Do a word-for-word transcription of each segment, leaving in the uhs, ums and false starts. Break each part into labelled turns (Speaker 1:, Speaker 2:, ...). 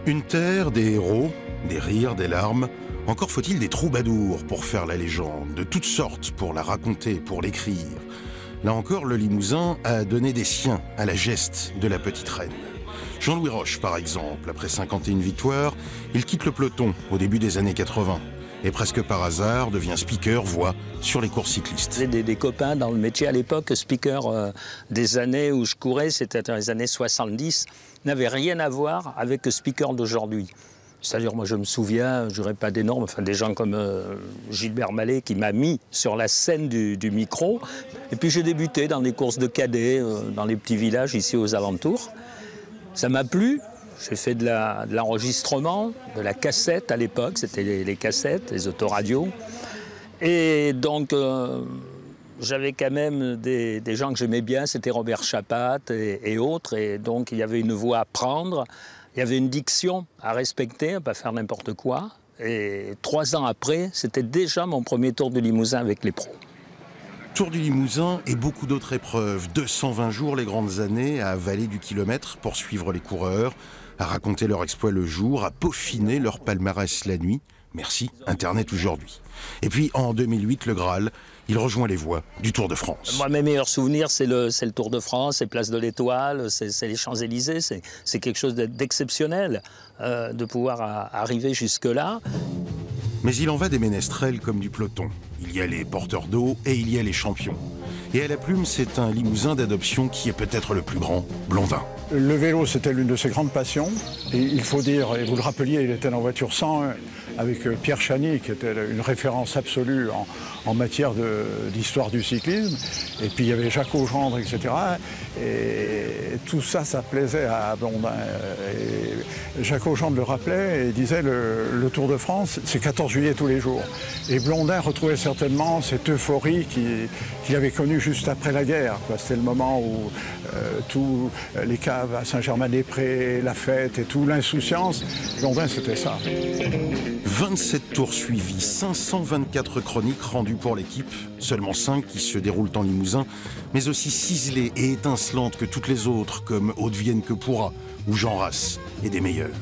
Speaker 1: Une terre, des héros, des rires, des larmes. Encore faut-il des troubadours pour faire la légende, de toutes sortes pour la raconter, pour l'écrire. Là encore, le Limousin a donné des siens à la geste de la petite reine. Jean-Louis Roche, par exemple, après cinquante et une victoires, il quitte le peloton au début des années quatre-vingt. Et presque par hasard, devient speaker, voix sur les courses cyclistes.
Speaker 2: J'ai des, des copains dans le métier à l'époque, speaker euh, des années où je courais, c'était dans les années soixante-dix, n'avait rien à voir avec le speaker d'aujourd'hui. C'est-à-dire, moi, je me souviens, je n'aurais pas des normes, enfin, des gens comme euh, Gilbert Mallet qui m'a mis sur la scène du, du micro. Et puis, j'ai débuté dans des courses de cadets, euh, dans les petits villages ici aux alentours. Ça m'a plu. J'ai fait de l'enregistrement, la, de, de la cassette à l'époque, c'était les, les cassettes, les autoradios. Et donc, euh, j'avais quand même des, des gens que j'aimais bien, c'était Robert Chapat et, et autres. Et donc, il y avait une voix à prendre, il y avait une diction à respecter, à ne pas faire n'importe quoi. Et trois ans après, c'était déjà mon premier Tour du Limousin avec les pros.
Speaker 1: Tour du Limousin et beaucoup d'autres épreuves. deux cent vingt jours, les grandes années, à avaler du kilomètre pour suivre les coureurs, à raconter leur exploit le jour, à peaufiner leur palmarès la nuit. Merci, Internet aujourd'hui. Et puis, en deux mille huit, le Graal, il rejoint les voies du Tour de France.
Speaker 2: Moi, mes meilleurs souvenirs, c'est le, le Tour de France, c'est Place de l'Étoile, c'est les Champs-Élysées. C'est quelque chose d'exceptionnel euh, de pouvoir à, arriver jusque-là.
Speaker 1: Mais il en va des ménestrels comme du peloton. Il y a les porteurs d'eau et il y a les champions. Et à la plume, c'est un Limousin d'adoption qui est peut-être le plus grand, Blondin.
Speaker 3: Le vélo, c'était l'une de ses grandes passions. Et il faut dire, et vous le rappeliez, il était en voiture cent un avec Pierre Chany, qui était une référence absolue en, en matière d'histoire du cyclisme. Et puis il y avait Jacques Augendre, et cetera. Et tout ça, ça plaisait à Blondin. Et Jacques Augendre le rappelait et disait le, le Tour de France, c'est quatorze juillet tous les jours. Et Blondin retrouvait certainement cette euphorie qu'il qu'il avait connue juste après la guerre. C'était le moment où euh, tous les caves à Saint-Germain-des-Prés, la fête et tout, l'insouciance. Blondin, c'était ça.
Speaker 1: vingt-sept tours suivis, cinq cent vingt-quatre chroniques rendues pour l'équipe, seulement cinq qui se déroulent en Limousin, mais aussi ciselées et étincelantes que toutes les autres, comme Haute-Vienne que pourra, ou Jean Ras, et des meilleurs.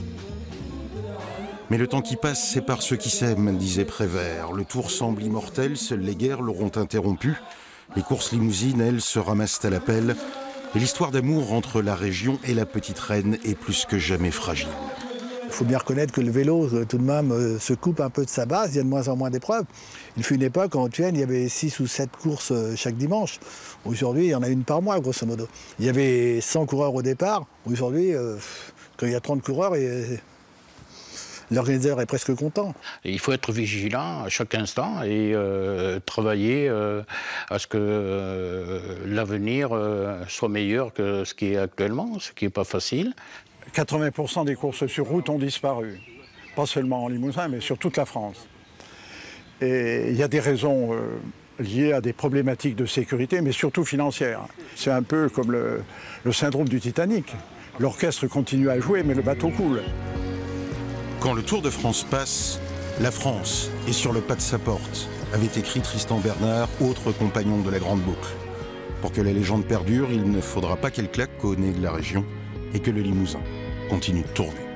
Speaker 1: Mais le temps qui passe, c'est par ceux qui s'aiment, disait Prévert. Le tour semble immortel, seules les guerres l'auront interrompu. Les courses limousines, elles, se ramassent à la pelle. Et l'histoire d'amour entre la région et la petite reine est plus que jamais fragile.
Speaker 4: Il faut bien reconnaître que le vélo, tout de même, se coupe un peu de sa base. Il y a de moins en moins d'épreuves. Il fut une époque, en Haute-Vienne, il y avait six ou sept courses chaque dimanche. Aujourd'hui, il y en a une par mois, grosso modo. Il y avait cent coureurs au départ. Aujourd'hui, euh, quand il y a trente coureurs, et l'organisateur est presque content.
Speaker 5: Il faut être vigilant à chaque instant et euh, travailler euh, à ce que euh, l'avenir euh, soit meilleur que ce qui est actuellement, ce qui n'est pas facile.
Speaker 3: quatre-vingts pour cent des courses sur route ont disparu. Pas seulement en Limousin, mais sur toute la France. Et il y a des raisons euh, liées à des problématiques de sécurité, mais surtout financières. C'est un peu comme le, le syndrome du Titanic. L'orchestre continue à jouer, mais le bateau coule.
Speaker 1: Quand le Tour de France passe, la France est sur le pas de sa porte, avait écrit Tristan Bernard, autre compagnon de la Grande Boucle. Pour que la légende perdure, il ne faudra pas qu'elle claque au nez de la région et que le Limousin continue de tourner.